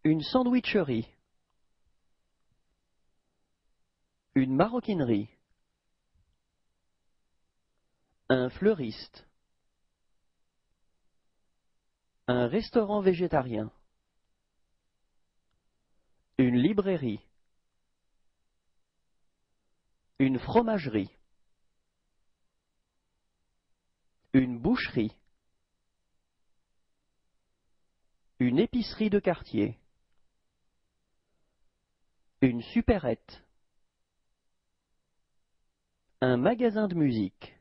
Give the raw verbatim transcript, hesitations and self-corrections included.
Une sandwicherie. Une maroquinerie. Un fleuriste. Un restaurant végétarien. Une librairie. Une fromagerie. Une boucherie. Une épicerie de quartier. Une supérette. Un magasin de musique.